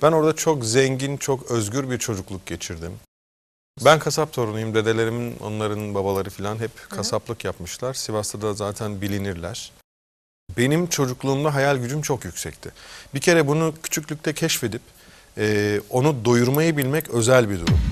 Ben orada çok zengin, çok özgür bir çocukluk geçirdim. Ben kasap torunuyum. Dedelerimin, onların babaları falan hep kasaplık yapmışlar. Sivas'ta da zaten bilinirler. Benim çocukluğumda hayal gücüm çok yüksekti. Bir kere bunu küçüklükte keşfedip onu doyurmayı bilmek özel bir durum.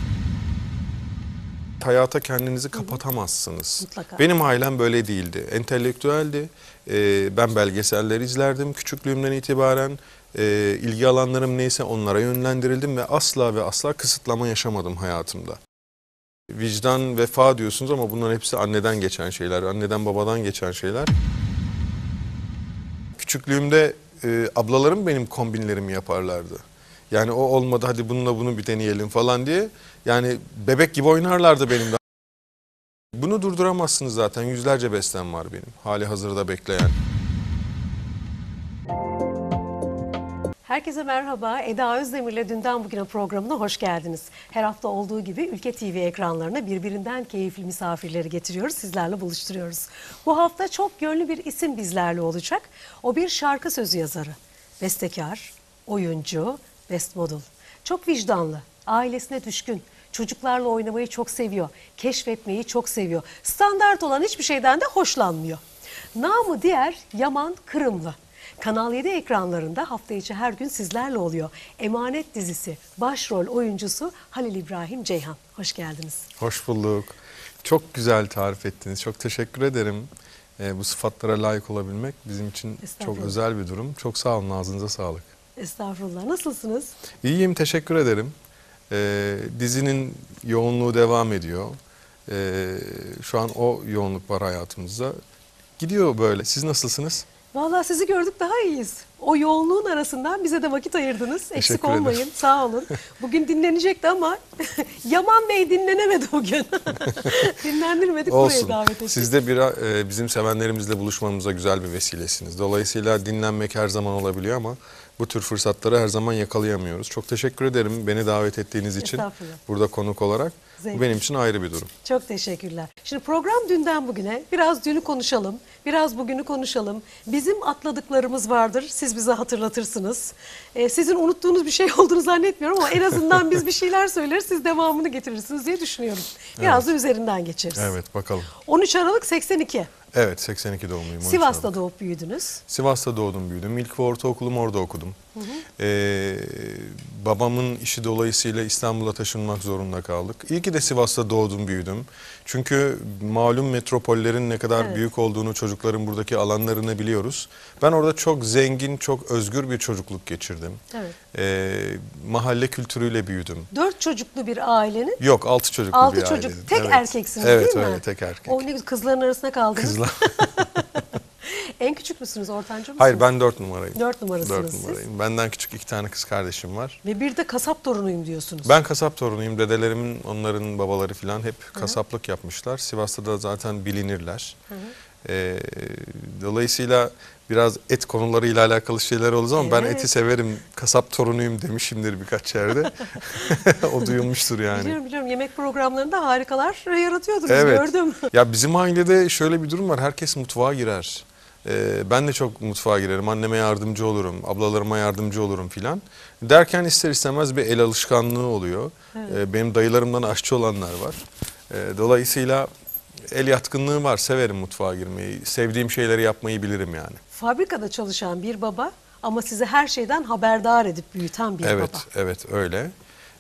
Hayata kendinizi kapatamazsınız. Mutlaka. Benim ailem böyle değildi. Entelektüeldi. Ben belgeseller izlerdim küçüklüğümden itibaren. İlgi alanlarım neyse onlara yönlendirildim ve asla kısıtlama yaşamadım hayatımda. Vicdan, vefa diyorsunuz ama bunların hepsi anneden geçen şeyler, anneden babadan geçen şeyler. Küçüklüğümde ablalarım benim kombinlerimi yaparlardı. Yani o olmadı, hadi bununla bunu bir deneyelim falan diye. Yani bebek gibi oynarlardı benimle. Bunu durduramazsınız zaten. Yüzlerce bestem var benim. Hali hazırda bekleyen. Herkese merhaba. Eda Özdemir'le Dünden Bugüne programına hoş geldiniz. Her hafta olduğu gibi Ülke TV ekranlarına birbirinden keyifli misafirleri getiriyoruz, sizlerle buluşturuyoruz. Bu hafta çok yönlü bir isim bizlerle olacak. O bir şarkı sözü yazarı, bestekar, oyuncu, best model. Çok vicdanlı, ailesine düşkün, çocuklarla oynamayı çok seviyor, keşfetmeyi çok seviyor. Standart olan hiçbir şeyden de hoşlanmıyor. Namı diğer Yaman Kırımlı. Kanal 7 ekranlarında hafta içi her gün sizlerle oluyor. Emanet dizisi başrol oyuncusu Halil İbrahim Ceyhan. Hoş geldiniz. Hoş bulduk. Çok güzel tarif ettiniz. Çok teşekkür ederim. Bu sıfatlara layık olabilmek bizim için çok özel bir durum. Çok sağ olun, ağzınıza sağlık. Estağfurullah. Nasılsınız? İyiyim, teşekkür ederim. Dizinin yoğunluğu devam ediyor. Şu an o yoğunluk var hayatımızda. Gidiyor böyle. Siz nasılsınız? Vallahi sizi gördük daha iyiyiz. O yoğunluğun arasından bize de vakit ayırdınız. Eksik ederim. olmayın. Sağ olun. Bugün dinlenecekti ama Yaman Bey dinlenemedi bugün. Dinlendirmedik, buraya davet ettik. Siz de bizim sevenlerimizle buluşmamıza güzel bir vesilesiniz. Dolayısıyla dinlenmek her zaman olabiliyor ama bu tür fırsatları her zaman yakalayamıyoruz. Çok teşekkür ederim beni davet ettiğiniz için. Burada konuk olarak. Bu benim için ayrı bir durum. Çok teşekkürler. Şimdi program dünden bugüne biraz dünü konuşalım, biraz bugünü konuşalım. Bizim atladıklarımız vardır, siz bize hatırlatırsınız. Sizin unuttuğunuz bir şey olduğunu zannetmiyorum ama en azından biz bir şeyler söyleriz, siz devamını getirirsiniz diye düşünüyorum. Biraz da üzerinden geçeriz. Evet, bakalım. 13 Aralık 82. Evet, 82 doğumluyum. Sivas'ta doğup büyüdünüz. Sivas'ta doğdum, büyüdüm. İlk ve ortaokulumu orada okudum. Babamın işi dolayısıyla İstanbul'a taşınmak zorunda kaldık. İyi ki de Sivas'ta doğdum, büyüdüm. Çünkü malum metropollerin ne kadar büyük olduğunu, çocukların buradaki alanlarını biliyoruz. Ben orada çok zengin, çok özgür bir çocukluk geçirdim. Mahalle kültürüyle büyüdüm. 4 çocuklu bir ailenin? Yok, 6 çocuklu 6 bir çocuk. ailenin. Tek erkeksiniz değil mi? Evet, öyle, tek erkek. O ne güzel, kızların arasında kaldınız. Kızlar. En küçük müsünüz, ortanca mısınız? Hayır, ben 4 numarayım. 4 numarasınız 4 numarayım. Benden küçük 2 tane kız kardeşim var. Ve bir de kasap torunuyum diyorsunuz. Ben kasap torunuyum. Dedelerimin, onların babaları falan hep kasaplık yapmışlar. Sivas'ta da zaten bilinirler. Dolayısıyla biraz et konularıyla alakalı şeyler olur ama ben eti severim. Kasap torunuyum demişimdir birkaç yerde. O duyulmuştur yani. Biliyorum. Yemek programlarında harikalar yaratıyordunuz, gördüm. Ya bizim ailede şöyle bir durum var. Herkes mutfağa girer. Ben de çok mutfağa girerim. Anneme yardımcı olurum. Ablalarıma yardımcı olurum filan. Derken ister istemez bir el alışkanlığı oluyor. Benim dayılarımdan aşçı olanlar var. Dolayısıyla el yatkınlığı var. Severim mutfağa girmeyi. Sevdiğim şeyleri yapmayı bilirim yani. Fabrikada çalışan bir baba ama sizi her şeyden haberdar edip büyüten bir baba. Evet öyle.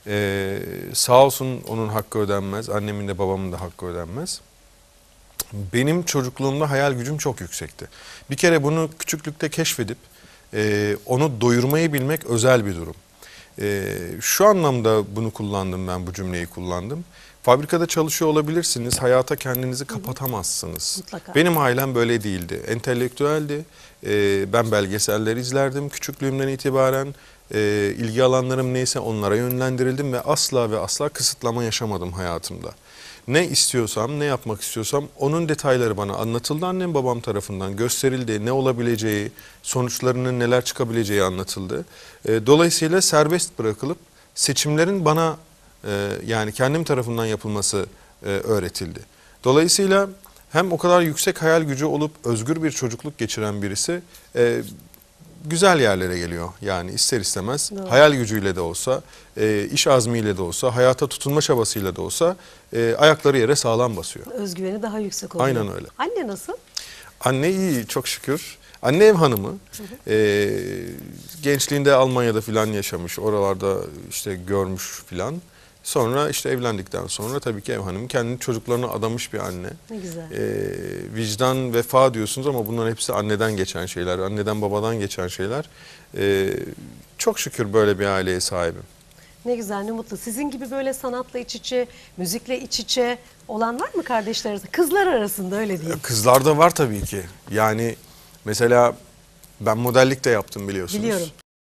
Sağ olsun, onun hakkı ödenmez. Annemin de babamın da hakkı ödenmez. Benim çocukluğumda hayal gücüm çok yüksekti. Bir kere bunu küçüklükte keşfedip onu doyurmayı bilmek özel bir durum. Şu anlamda bunu kullandım, ben bu cümleyi kullandım. Fabrikada çalışıyor olabilirsiniz, hayata kendinizi kapatamazsınız. Mutlaka. Benim ailem böyle değildi. Entelektüeldi. Ben belgeseller izlerdim küçüklüğümden itibaren. İlgi alanlarım neyse onlara yönlendirildim ve asla kısıtlama yaşamadım hayatımda. Ne istiyorsam, ne yapmak istiyorsam onun detayları bana anlatıldı. Annem babam tarafından gösterildi. Ne olabileceği, sonuçlarının neler çıkabileceği anlatıldı. Dolayısıyla serbest bırakılıp seçimlerin bana yani kendim tarafından yapılması öğretildi. Dolayısıyla hem o kadar yüksek hayal gücü olup özgür bir çocukluk geçiren birisi güzel yerlere geliyor. Yani ister istemez Doğru. hayal gücüyle de olsa, iş azmiyle de olsa, hayata tutunma çabasıyla da olsa ayakları yere sağlam basıyor. Özgüveni daha yüksek oluyor. Aynen öyle. Anne nasıl? Anne iyi, çok şükür. Anne ev hanımı. Gençliğinde Almanya'da filan yaşamış. Oralarda işte görmüş filan. Sonra işte evlendikten sonra tabii ki ev hanımı. Kendi çocuklarına adamış bir anne. Ne güzel. Vicdan, vefa diyorsunuz ama bunların hepsi anneden geçen şeyler. Anneden babadan geçen şeyler. Çok şükür böyle bir aileye sahibim. Ne güzel, ne mutlu. Sizin gibi böyle sanatla iç içe, müzikle iç içe olan var mı kardeşlerinizde? Kızlar arasında öyle diyeyim. Kızlar da var tabii ki. Yani mesela ben modellik de yaptım biliyorsunuz. Biliyorum.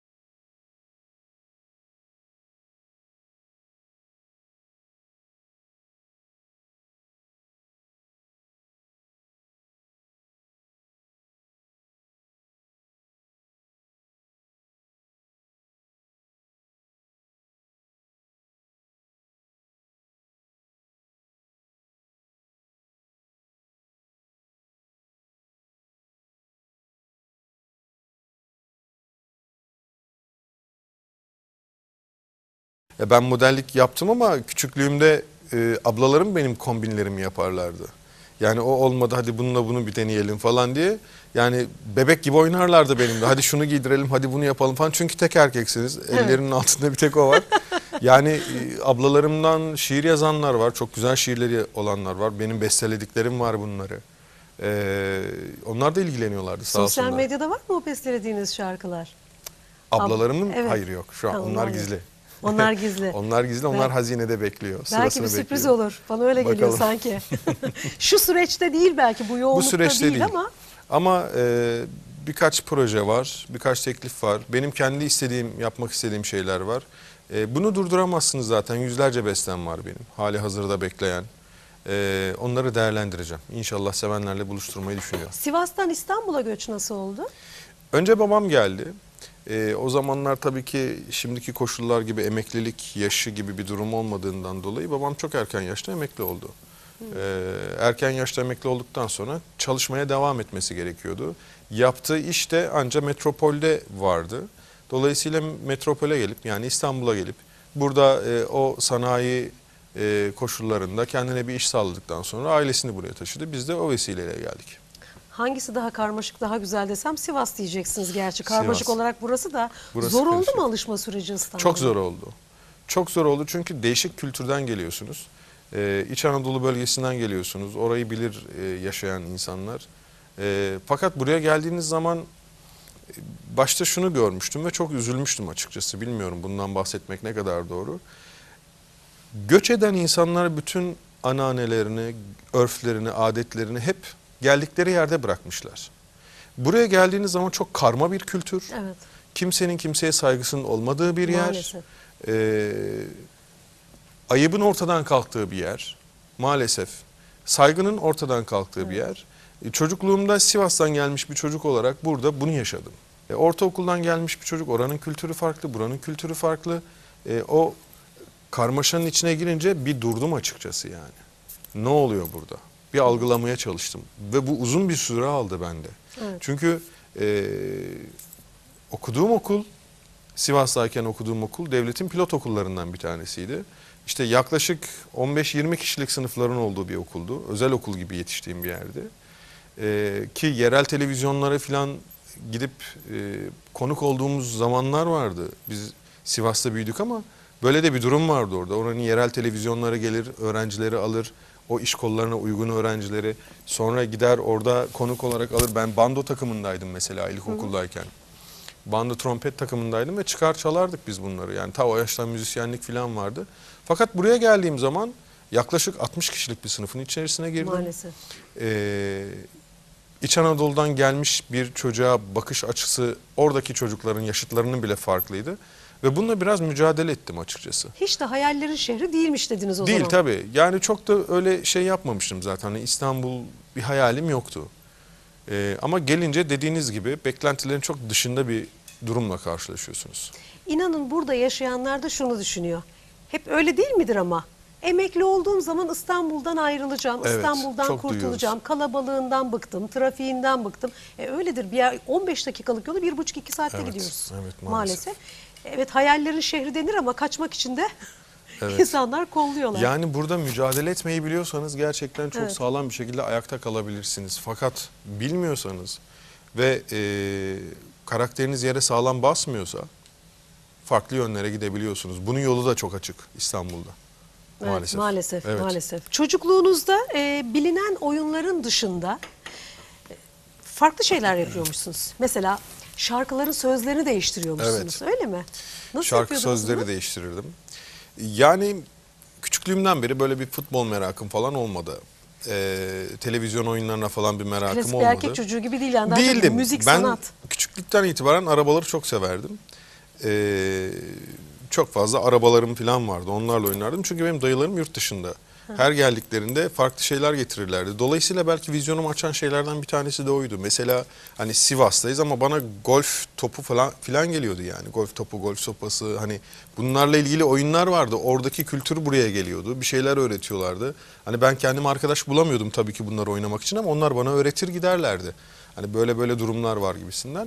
Ben modellik yaptım ama küçüklüğümde ablalarım benim kombinlerimi yaparlardı. Yani o olmadı hadi bununla bunu bir deneyelim falan diye. Yani bebek gibi oynarlardı benimle. Hadi şunu giydirelim, hadi bunu yapalım falan. Çünkü tek erkeksiniz. Ellerinin altında bir tek o var. Yani ablalarımdan şiir yazanlar var. Çok güzel şiirleri olanlar var. Benim bestelediklerim var bunları. Onlar da ilgileniyorlardı sağ Sosyal olsunlar. medyada var mı o bestelediğiniz şarkılar? Ablalarımın Evet. hayır yok. Şu an Ha, onlar yok. gizli. Onlar gizli. Onlar gizli, onlar hazinede bekliyor. Belki Sırasını bir sürpriz bekliyor. olur. Bana öyle geliyor Bakalım. sanki. Şu süreçte değil belki, bu yoğunlukta Bu süreçte değil. ama. Ama birkaç proje var, birkaç teklif var. Benim kendi istediğim, yapmak istediğim şeyler var. Bunu durduramazsınız zaten. Yüzlerce bestem var benim. Hali hazırda bekleyen. Onları değerlendireceğim. İnşallah sevenlerle buluşturmayı düşünüyorum. Sivas'tan İstanbul'a göç nasıl oldu? Önce babam geldi. O zamanlar tabii ki şimdiki koşullar gibi emeklilik yaşı gibi bir durum olmadığından dolayı babam çok erken yaşta emekli oldu. Erken yaşta emekli olduktan sonra çalışmaya devam etmesi gerekiyordu. Yaptığı iş de ancak metropolde vardı. Dolayısıyla metropole gelip yani İstanbul'a gelip burada o sanayi koşullarında kendine bir iş sağladıktan sonra ailesini buraya taşıdı. Biz de o vesileyle geldik. Hangisi daha karmaşık, daha güzel desem Sivas diyeceksiniz gerçi. Karmaşık Sivas. olarak burası da. Burası Zor oldu karışık. mu alışma süreci İstanbul'da? Çok zor oldu. Çok zor oldu çünkü değişik kültürden geliyorsunuz. İç Anadolu bölgesinden geliyorsunuz. Orayı bilir yaşayan insanlar. Fakat buraya geldiğiniz zaman başta şunu görmüştüm ve çok üzülmüştüm açıkçası. Bilmiyorum bundan bahsetmek ne kadar doğru. Göç eden insanlar bütün anneannelerini, örflerini, adetlerini hep geldikleri yerde bırakmışlar. Buraya geldiğiniz zaman çok karma bir kültür. Evet. Kimsenin kimseye saygısının olmadığı bir yer. Maalesef. Ayıbın ortadan kalktığı bir yer. Maalesef. Saygının ortadan kalktığı bir yer. Çocukluğumda Sivas'tan gelmiş bir çocuk olarak burada bunu yaşadım. Ortaokuldan gelmiş bir çocuk, oranın kültürü farklı, buranın kültürü farklı. O karmaşanın içine girince bir durdum açıkçası yani. Ne oluyor burada? Bir algılamaya çalıştım. Ve bu uzun bir süre aldı bende. Evet. Çünkü okuduğum okul, Sivas'tayken okuduğum okul devletin pilot okullarından bir tanesiydi. İşte yaklaşık 15-20 kişilik sınıfların olduğu bir okuldu. Özel okul gibi yetiştiğim bir yerdi. Ki yerel televizyonlara falan gidip konuk olduğumuz zamanlar vardı. Biz Sivas'ta büyüdük ama böyle de bir durum vardı orada. Oranın yerel televizyonlara gelir, öğrencileri alır. O iş kollarına uygun öğrencileri. Sonra gider orada konuk olarak alır. Ben bando takımındaydım mesela ilkokuldayken. Bando trompet takımındaydım ve çıkar çalardık biz bunları. Yani ta o yaştan müzisyenlik falan vardı. Fakat buraya geldiğim zaman yaklaşık 60 kişilik bir sınıfın içerisine girdim. Maalesef. İç Anadolu'dan gelmiş bir çocuğa bakış açısı oradaki çocukların yaşıtlarının bile farklıydı. Ve bununla biraz mücadele ettim açıkçası. Hiç de hayallerin şehri değilmiş dediniz o Değil zaman. tabii. Yani çok da öyle şey yapmamıştım zaten. Hani İstanbul bir hayalim yoktu. Ama gelince dediğiniz gibi beklentilerin çok dışında bir durumla karşılaşıyorsunuz. İnanın burada yaşayanlar da şunu düşünüyor. Hep öyle değil midir ama? Emekli olduğum zaman İstanbul'dan ayrılacağım, Evet, İstanbul'dan çok kurtulacağım, duyuyoruz. kalabalığından bıktım, trafiğinden bıktım. Öyledir, bir yer 15 dakikalık yolu 1,5-2 saatte Evet, gidiyoruz evet, maalesef. maalesef. Evet, hayallerin şehri denir ama kaçmak için de Evet. insanlar kolluyorlar. Yani burada mücadele etmeyi biliyorsanız gerçekten çok Evet. sağlam bir şekilde ayakta kalabilirsiniz. Fakat bilmiyorsanız ve karakteriniz yere sağlam basmıyorsa farklı yönlere gidebiliyorsunuz. Bunun yolu da çok açık İstanbul'da. Evet, Maalesef. maalesef, Evet. maalesef. Çocukluğunuzda bilinen oyunların dışında farklı şeyler yapıyormuşsunuz. Mesela şarkıların sözlerini değiştiriyormuşsunuz. Evet. Öyle mi? Nasıl Şarkı yapıyordunuz sözleri bunu? değiştirirdim. Yani küçüklüğümden beri böyle bir futbol merakım falan olmadı. Televizyon oyunlarına falan bir merakım Klasik bir olmadı. erkek çocuğu gibi değil yani. Daha çok Değildim. müzik, Ben sanat. küçüklükten itibaren arabaları çok severdim. Çok fazla arabalarım falan vardı. Onlarla oynardım. Çünkü benim dayılarım yurt dışında. Her geldiklerinde farklı şeyler getirirlerdi. Dolayısıyla belki vizyonumu açan şeylerden bir tanesi de oydu. Mesela hani Sivas'tayız ama bana golf topu falan geliyordu yani. Golf topu, golf sopası, hani bunlarla ilgili oyunlar vardı. Oradaki kültür buraya geliyordu. Bir şeyler öğretiyorlardı. Hani ben kendim arkadaş bulamıyordum tabii ki bunları oynamak için ama onlar bana öğretir giderlerdi. Hani böyle böyle durumlar var gibisinden.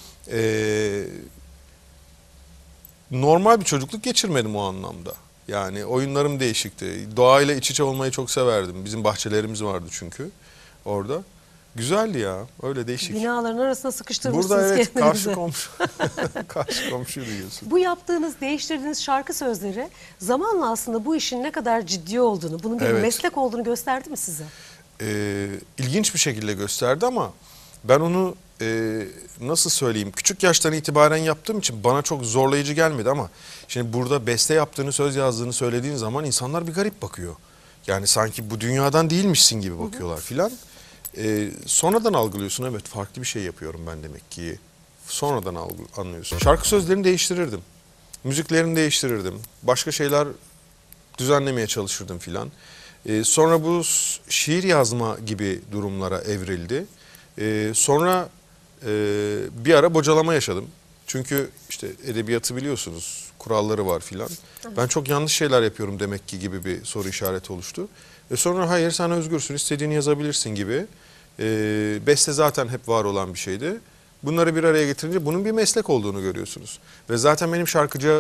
Normal bir çocukluk geçirmedim o anlamda. Yani oyunlarım değişikti. Doğayla iç içe olmayı çok severdim. Bizim bahçelerimiz vardı çünkü orada. Güzeldi ya. Öyle değişik. Binaların arasına sıkıştırmışsınız Burada evet kendinizi. karşı komşu. Karşı komşu diyorsun. Bu yaptığınız, değiştirdiğiniz şarkı sözleri zamanla aslında bu işin ne kadar ciddi olduğunu, bunun bir Evet. meslek olduğunu gösterdi mi size? İlginç bir şekilde gösterdi ama ben onu nasıl söyleyeyim, küçük yaştan itibaren yaptığım için bana çok zorlayıcı gelmedi ama şimdi burada beste yaptığını, söz yazdığını söylediğin zaman insanlar bir garip bakıyor. Yani sanki bu dünyadan değilmişsin gibi bakıyorlar filan. Sonradan algılıyorsun, evet farklı bir şey yapıyorum ben demek ki. Sonradan anlıyorsun. Şarkı sözlerini değiştirirdim. Müziklerini değiştirirdim. Başka şeyler düzenlemeye çalışırdım filan. Sonra bu şiir yazma gibi durumlara evrildi. Sonra bir ara bocalama yaşadım. Çünkü işte edebiyatı biliyorsunuz, kuralları var filan. Ben çok yanlış şeyler yapıyorum demek ki gibi bir soru işareti oluştu. Sonra hayır sen özgürsün, istediğini yazabilirsin gibi. Beste zaten hep var olan bir şeydi. Bunları bir araya getirince bunun bir meslek olduğunu görüyorsunuz. Ve zaten benim şarkıcı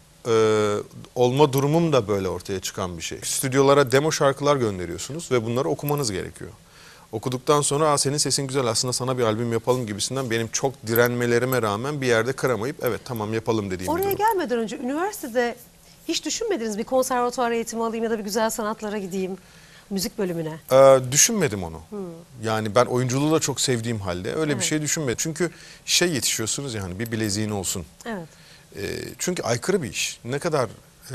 olma durumum da böyle ortaya çıkan bir şey. Stüdyolara demo şarkılar gönderiyorsunuz ve bunları okumanız gerekiyor. Okuduktan sonra senin sesin güzel aslında sana bir albüm yapalım gibisinden benim çok direnmelerime rağmen bir yerde kıramayıp evet tamam yapalım dediğim bir Oraya durum. gelmeden önce üniversitede hiç düşünmediniz bir konservatuvar eğitimi alayım ya da bir güzel sanatlara gideyim, müzik bölümüne? Düşünmedim onu. Yani ben oyunculuğu da çok sevdiğim halde öyle bir Evet. şey düşünmedim. Çünkü şey yetişiyorsunuz yani bir bileziğin olsun. Evet. Çünkü aykırı bir iş. Ne kadar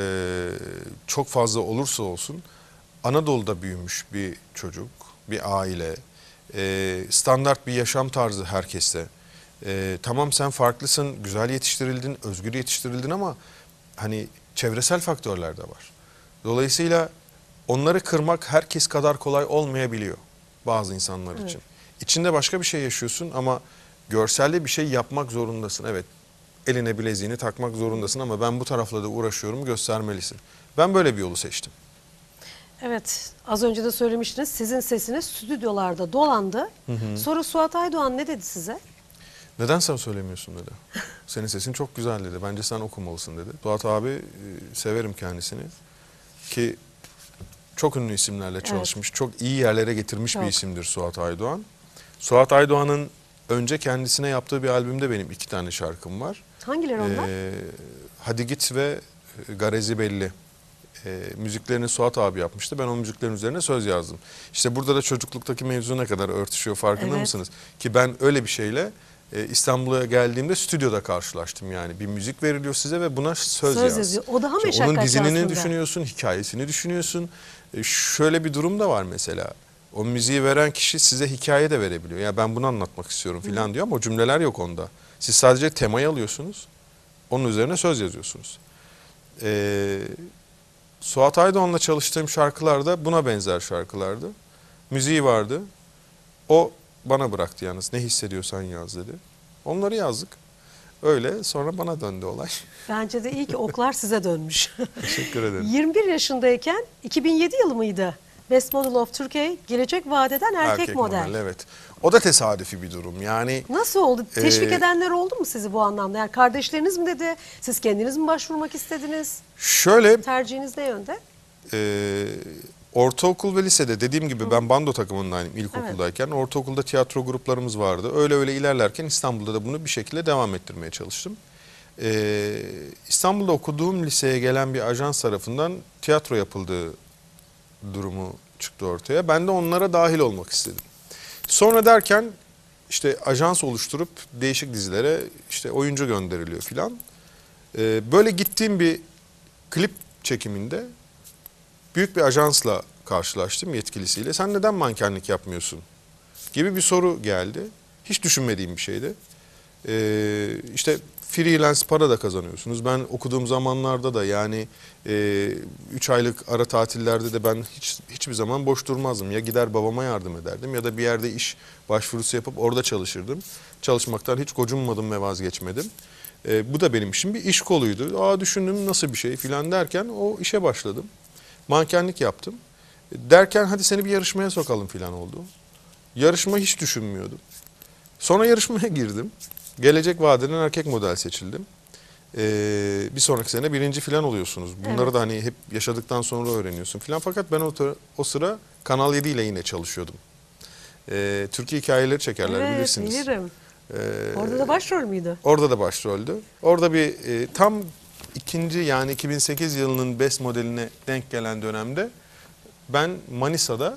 çok fazla olursa olsun Anadolu'da büyümüş bir çocuk, bir aile, standart bir yaşam tarzı herkeste. Tamam sen farklısın, güzel yetiştirildin, özgür yetiştirildin ama hani çevresel faktörler de var. Dolayısıyla onları kırmak herkes kadar kolay olmayabiliyor bazı insanlar için. İçinde başka bir şey yaşıyorsun ama görselde bir şey yapmak zorundasın. Evet, eline bileziğini takmak zorundasın ama ben bu tarafla da uğraşıyorum, göstermelisin. Ben böyle bir yolu seçtim. Evet, az önce de söylemiştiniz sizin sesiniz stüdyolarda dolandı. Sonra Suat Aydoğan ne dedi size? Neden sen söylemiyorsun dedi. Senin sesin çok güzel dedi. Bence sen okumalısın dedi. Suat abi severim kendisini. Ki çok ünlü isimlerle çalışmış. Çok iyi yerlere getirmiş Çok. bir isimdir Suat Aydoğan. Suat Aydoğan'ın önce kendisine yaptığı bir albümde benim 2 tane şarkım var. Hangileri onlar? Hadi Git ve Garezi Belli. Müziklerini Suat abi yapmıştı. Ben o müziklerin üzerine söz yazdım. İşte burada da çocukluktaki mevzu ne kadar örtüşüyor farkında Evet. mısınız? Ki ben öyle bir şeyle İstanbul'a geldiğimde stüdyoda karşılaştım yani. Bir müzik veriliyor size ve buna söz yaz. yazıyor. O daha İşte meşakkatli onun dizinini aslında. düşünüyorsun, hikayesini düşünüyorsun. Şöyle bir durum da var mesela. O müziği veren kişi size hikaye de verebiliyor. Ya ben bunu anlatmak istiyorum falan diyor ama o cümleler yok onda. Siz sadece temayı alıyorsunuz. Onun üzerine söz yazıyorsunuz. Suat Aydoğan'la çalıştığım şarkılar da buna benzer şarkılardı. Müziği vardı. O bana bıraktı yalnız. Ne hissediyorsan yaz dedi. Onları yazdık. Öyle sonra bana döndü olay. Bence de iyi ki oklar size dönmüş. Teşekkür ederim. 21 yaşındayken 2007 yılı mıydı? Best Model of Turkey, gelecek vaat eden erkek model. Evet. O da tesadüfi bir durum. Yani Nasıl oldu? Teşvik edenler oldu mu sizi bu anlamda? Yani kardeşleriniz mi dedi? Siz kendiniz mi başvurmak istediniz? şöyle Tercihiniz ne yönde? ortaokul ve lisede dediğim gibi ben bando takımındaydım ilkokuldayken. Ortaokulda tiyatro gruplarımız vardı. Öyle ilerlerken İstanbul'da da bunu bir şekilde devam ettirmeye çalıştım. İstanbul'da okuduğum liseye gelen bir ajans tarafından tiyatro yapıldığı durumu çıktı ortaya. Ben de onlara dahil olmak istedim. Sonra derken işte ajans oluşturup değişik dizilere işte oyuncu gönderiliyor filan. Böyle gittiğim bir klip çekiminde büyük bir ajansla karşılaştım, yetkilisiyle. Sen neden mankenlik yapmıyorsun gibi bir soru geldi. Hiç düşünmediğim bir şeydi. İşte freelance para da kazanıyorsunuz. Ben okuduğum zamanlarda da yani 3 aylık ara tatillerde de ben hiçbir zaman boş durmazdım. Ya gider babama yardım ederdim ya da bir yerde iş başvurusu yapıp orada çalışırdım. Çalışmaktan hiç gocunmadım ve vazgeçmedim. Bu da benim için bir iş koluydu. Düşündüm nasıl bir şey filan derken o işe başladım. Mankenlik yaptım. Derken hadi seni bir yarışmaya sokalım filan oldu. Yarışma hiç düşünmüyordum. Sonra yarışmaya girdim. Gelecek vaat eden erkek model seçildim. Bir sonraki sene birinci filan oluyorsunuz. Bunları da hani hep yaşadıktan sonra öğreniyorsun filan. Fakat ben o sıra Kanal 7 ile yine çalışıyordum. Türkiye hikayeleri çekerler bilirsiniz. Evet, bilirim. Orada da başrol müydü? Orada da başroldü. Orada bir tam ikinci yani 2008 yılının Best modeline denk gelen dönemde ben Manisa'da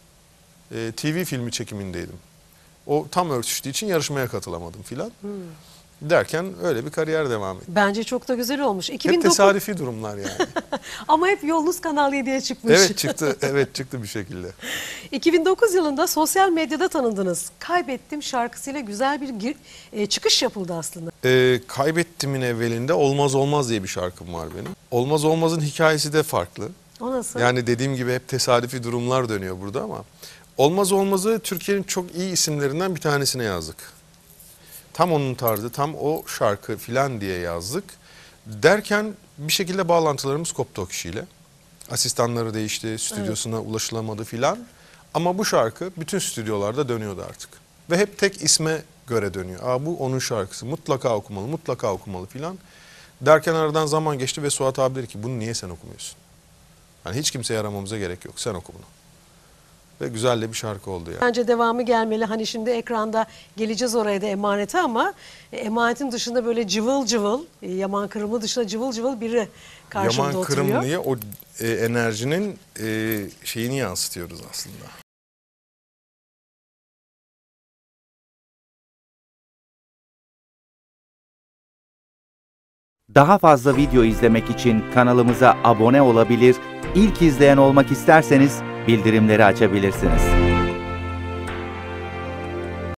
TV filmi çekimindeydim. O tam örtüştüğü için yarışmaya katılamadım filan. Derken öyle bir kariyer devam etti. Bence çok da güzel olmuş. Hep 2009... tesadüfi durumlar yani. Ama hep yolunuz Kanal 7'ye çıkmış. Evet çıktı. Evet çıktı bir şekilde. 2009 yılında sosyal medyada tanındınız. Kaybettim şarkısıyla güzel bir çıkış yapıldı aslında. Kaybettimin evvelinde Olmaz Olmaz diye bir şarkım var benim. Olmaz Olmaz'ın hikayesi de farklı. O nasıl? Yani dediğim gibi hep tesadüfi durumlar dönüyor burada ama Olmaz Olmaz'ı Türkiye'nin çok iyi isimlerinden bir tanesine yazdık. Tam onun tarzı, tam o şarkı filan diye yazdık. Derken bir şekilde bağlantılarımız koptu o kişiyle. Asistanları değişti, stüdyosuna ulaşılamadı filan. Ama bu şarkı bütün stüdyolarda dönüyordu artık. Ve hep tek isme göre dönüyor. Bu onun şarkısı, mutlaka okumalı, mutlaka okumalı filan. Derken aradan zaman geçti ve Suat abi dedi ki bunu niye sen okumuyorsun? Yani hiç kimseye aramamıza gerek yok, sen oku bunu. Ve güzel de bir şarkı oldu yani. Bence devamı gelmeli. Hani şimdi ekranda geleceğiz oraya da emanete ama emanetin dışında böyle cıvıl cıvıl, Yaman Kırımlı dışında cıvıl cıvıl biri karşımda Yaman oturuyor. Kırımlı'ya o enerjinin şeyini yansıtıyoruz aslında. Daha fazla video izlemek için kanalımıza abone olabilir, ilk izleyen olmak isterseniz bildirimleri açabilirsiniz.